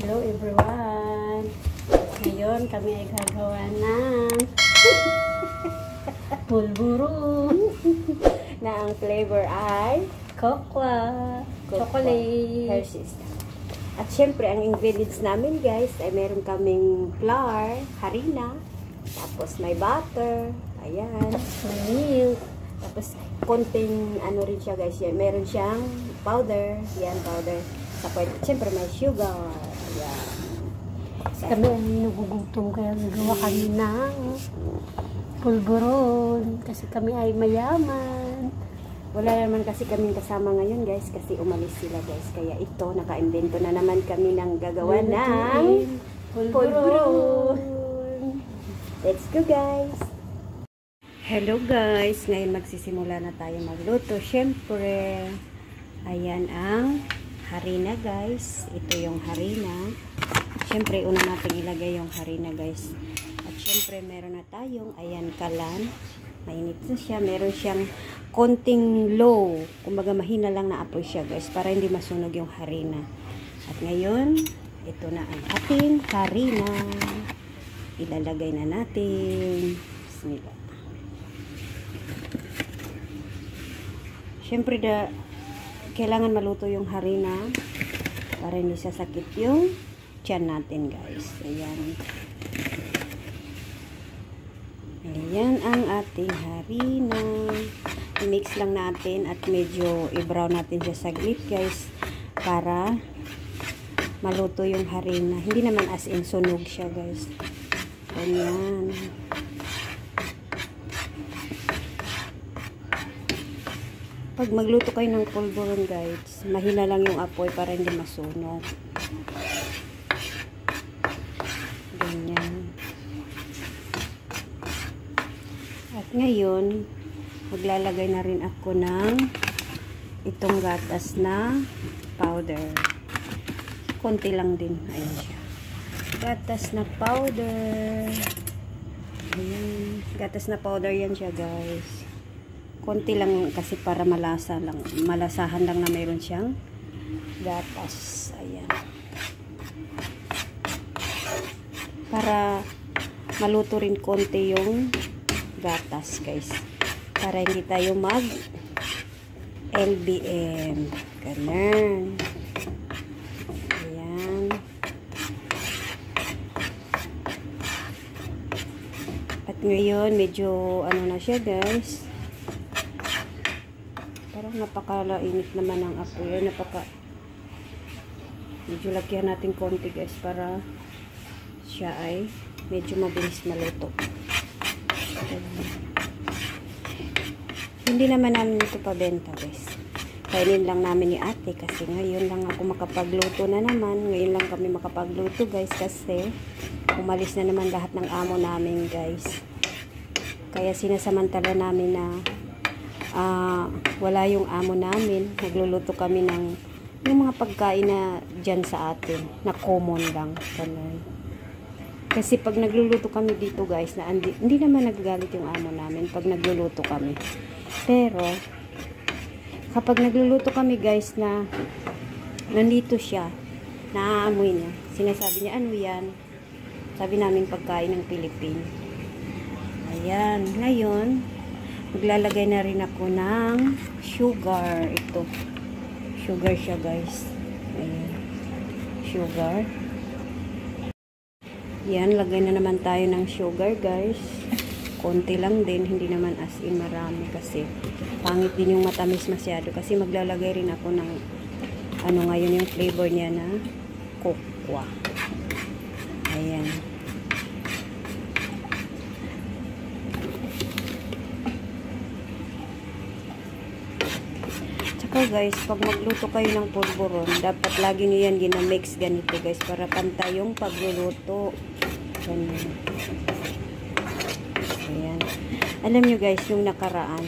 Hello everyone! Ngayon kami ay gagawa ng pulburo na ang flavor ay cocoa, chocolate, Hershey's. At syempre, ang ingredients namin guys ay meron kaming flour, harina, tapos may butter, ayan, may milk, tapos konting ano rin siya guys, yan. Meron siyang powder, yan powder, tapos syempre may sugar, ayan. Kami ay nagugutom kaya nagawa kami ng pulburon kasi kami ay mayaman. Wala naman kasi kaming kasama ngayon guys kasi umalis sila guys. Kaya ito, naka-invento na naman kami ng gagawa ng pulburon. Let's go guys! Hello guys! Ngayon magsisimula na tayo magluto. Syempre, ayan ang harina guys. Ito yung harina. Syempre, una natin ilagay yung harina guys. At syempre, meron na tayong, ayan, kalan. Mainit na siya. Meron siyang konting low. Kumbaga, mahina lang na apoy siya guys. Para hindi masunog yung harina. At ngayon, ito na ang ating harina. Ilalagay na natin. Bismillah. Syempre, kailangan maluto yung harina. Para hindi sasakit yung tiyan natin guys. Ayan. Ayan ang ating harina. I-mix lang natin at medyo i-brown natin siya saglit guys. Para maluto yung harina. Hindi naman as in sunog siya guys. Ayan. Pag magluto kayo ng pulburon guys, mahina lang yung apoy para hindi masunog. Ganyan. At ngayon, maglalagay na rin ako ng itong gatas na powder. Konti lang din. Ayan siya. Gatas na powder. Ayan. Gatas na powder yan siya guys. Konti lang kasi para malasahan lang na mayroon siyang gatas. Ayan. Para maluto rin konti yung gatas guys. Para hindi tayo mag LBM. Ganun. Ayan. At ngayon medyo ano na siya guys. Parang napakalainit naman ang apoy. Medyo lagyan natin konti guys para siya ay medyo mabilis maluto. Hindi naman namin ito pabenta guys. Kainin lang namin ni ate kasi ngayon lang ako makapagluto na naman. Ngayon lang kami makapagluto guys kasi umalis na naman lahat ng amo namin guys. Kaya sinasamantala namin na wala yung amo namin. Nagluluto kami ng yung mga pagkain na dyan sa atin na common lang. Ganun. Kasi pag nagluluto kami dito guys, na hindi naman nagagalit yung amo namin pag nagluluto kami. Pero kapag nagluluto kami guys na nandito siya, naaamoy niya. Sinasabi niya, ano yan? Sabi namin pagkain ng Pilipino. Ayan. Ngayon, maglalagay na rin ako ng sugar. Ito. Sugar siya guys. Ayan. Sugar. Yan, lagay na naman tayo ng sugar guys. Konti lang din, hindi naman as in marami kasi pangit din yung matamis masyado kasi maglalagay rin ako ng ano ngayon yung flavor niya na cocoa. Ayan. Tsaka guys, pag magluto kayo ng pulburon, dapat lagi nyo yan ginamix ganito guys para pantay yung pagluluto. Ganyan. Ayan. Alam nyo guys, yung nakaraan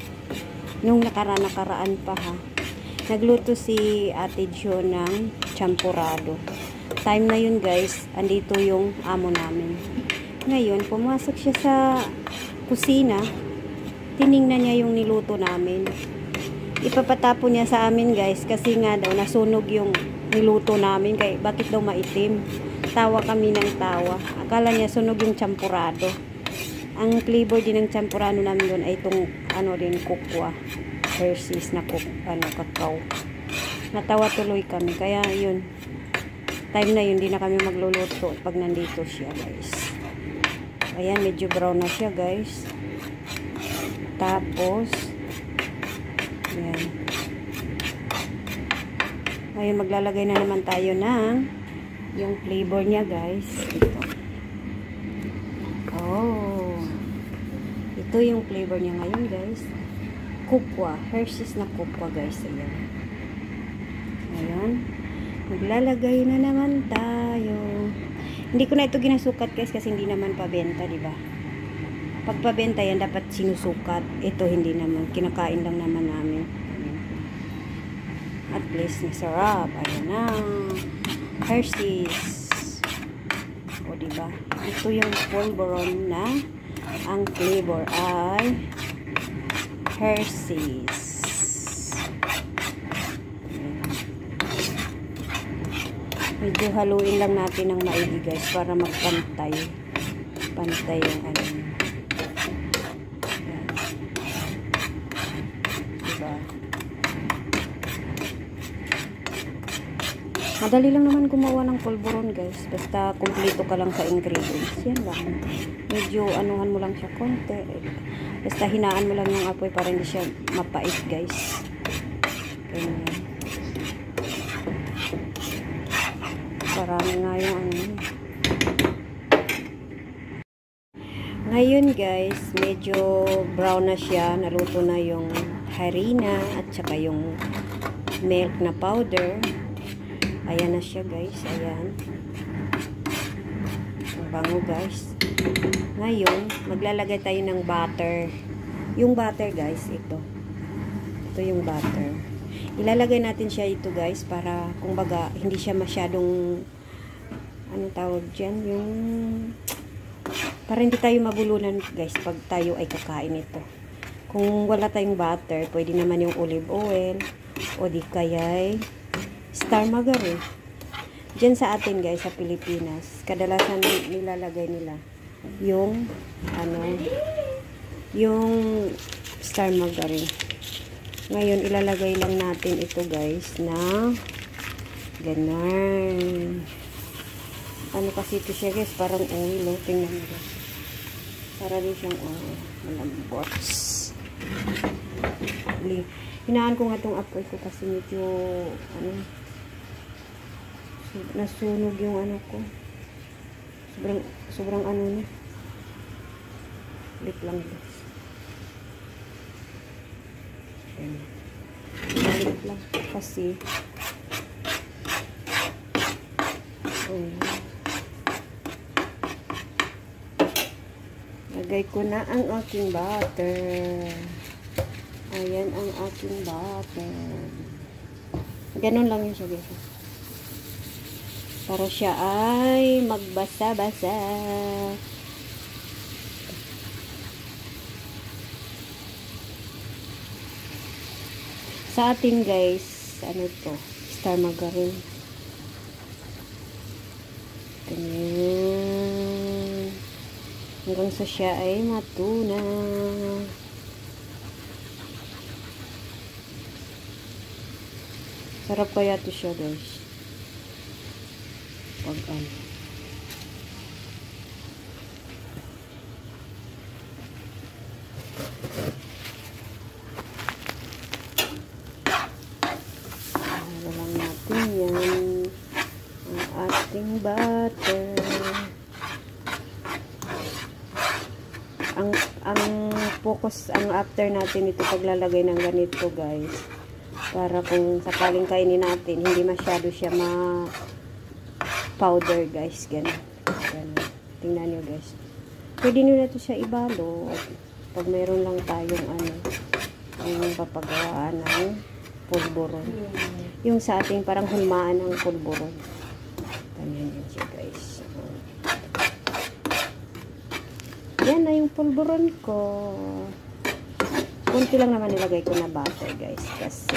pa ha, nagluto si Ate Jo ng champurado. Time na yun guys, andito yung amo namin. Ngayon, pumasok siya sa kusina, tiningnan niya yung niluto namin. ipapatapon niya sa amin guys kasi nga daw nasunog yung niluto namin kay bakit daw maitim. Tawa kami ng tawa. Akala niya sunog yung champurado. Ang flavor din ng champurado namin doon ay itong ano din kokwa. Hershey's na kakao. Natawa tuloy kami kaya yun. Time na yun, di na kami magluluto pag nandito siya guys. Ayan, medyo brown na siya guys. Tapos ayan. Ngayon maglalagay na naman tayo ng yung flavor niya guys. Ito. Oh. Ito yung flavor niya ngayon guys. Kokwa. Hershey's na kokwa guys. Ayan. Ayan. Maglalagay na naman tayo. Hindi ko na ito ginasukat guys kasi hindi naman pabenta, di ba? Pag pabenta yan, dapat sinusukat. Ito hindi naman. Kinakain lang naman namin. At least, masarap. Ayan na. Hershey's. O, diba? Ito yung polvoron na ang flavor ay Hershey's. Medyo haluin lang natin ng maigi guys para magpantay. Pantay yung ano. Madali lang naman gumawa ng polvoron guys. Basta kumpleto ka lang sa ingredients. Yan lang. Medyo anuhan mo lang siya konti. Basta hinaan mo lang yung apoy para hindi siya mapait guys. Ganyan. Parami nga yung ano. Ngayon guys, medyo brown na siya. Naluto na yung harina at saka yung milk na powder. Ayan na siya guys. Ayan. Ang bango guys. Ngayon, maglalagay tayo ng butter. Yung butter guys, ito. Ito yung butter. Ilalagay natin siya ito guys para kumbaga hindi siya masyadong ano tawag dyan? Yung para hindi tayo mabulunan guys pag tayo ay kakain ito. Kung wala tayong butter, pwede naman yung olive oil o di kaya'y star margarine. Diyan sa atin guys, sa Pilipinas, kadalasan nilalagay nila yung ano, yung star margarine. Ngayon, ilalagay lang natin ito guys na ganun. Ano kasi ito siya guys, parang oil. Oh. Tingnan mo guys. Para din siyang oil. Malambot. Hinaan ko nga itong apoy ko kasi medyo ano, nasunog yung ano ko. Sobrang ano na. Lit lang guys. Lit lang. Kasi lagay ko na ang aking butter. Ayan ang aking butter. Ganun lang yun siya guys. Para siya ay magbasa-basa. Sa atin guys, ano to? Star margarine. Ganyan. Hanggang sa siya ay matunaw. Sarap kaya ito siya guys. Pag ano. Lang natin yan. Ang ating butter. Ang focus, ang after natin ito paglalagay ng ganito guys. Para kung sakaling kainin natin, hindi masyado siya powder guys. Ganun. Tingnan nyo guys. Pwede nyo na ito siya ibalo. Pag mayroon lang tayong ano, ang papagawaan ng pulburon. Yung sa ating parang hulmaan ng pulburon. Ganyan yun siya guys. Yan na yung pulburon ko. Kunti lang naman nilagay ko na butter, guys. Kasi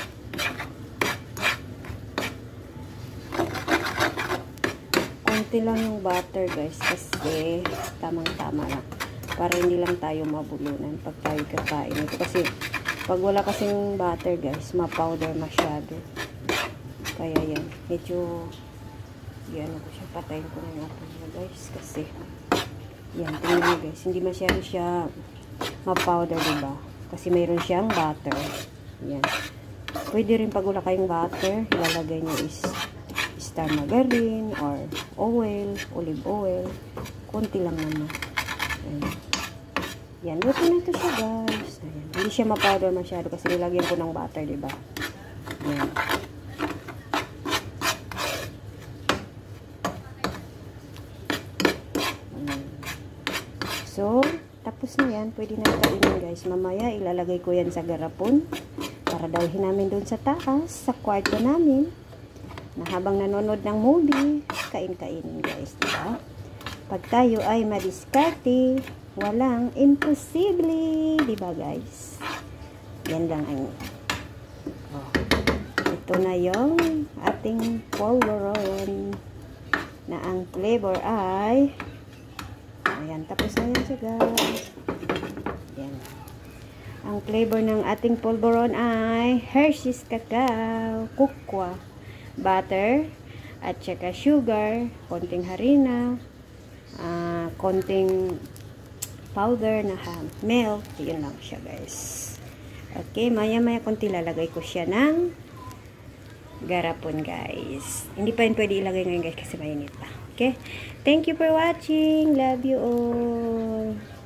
kunti lang yung butter, guys. Kasi tamang-tama lang. Para hindi lang tayo mabulunan pag tayo kakain ito. Kasi pag wala kasing butter, guys, ma-powder masyado. Kaya yan. Medyo yan ako siya. Patayin ko na natin na, guys. Kasi yan. Tingnan nyo, guys. Hindi masyado siya ma-powder, diba? Kasi mayroon siyang butter. Yan. Pwede rin pag wala kayong butter, ilalagay nyo is star margarine or oil, olive oil. Kunti lang naman. Yan. Yan. Luto na ito siya, guys. Ayan. Hindi siya ma-powder masyado kasi nilagyan ko ng butter, diba? Yan. So, tapos na yan. Pwede na kainin, guys. Mamaya, ilalagay ko yan sa garapon para dalhin namin doon sa taas, sa kwarto namin. Na habang nanonood ng movie, kain-kainin, guys. Diba? Pag tayo ay madiskarte, walang imposible. Diba, guys? Yan lang ang ito na yung ating polvoron na ang flavor ay ayan, tapos na yan siya, guys. Yan. Ang flavor ng ating polvoron ay Hershey's cacao, cocoa, butter, at saka sugar, konting harina, konting powder na milk. Yun lang siya, guys. Okay, maya-maya konti lalagay ko siya ng garapon, guys. Hindi pa yun pwede ilagay ngayon, guys, kasi mainit pa. Okay? Thank you for watching. Love you all.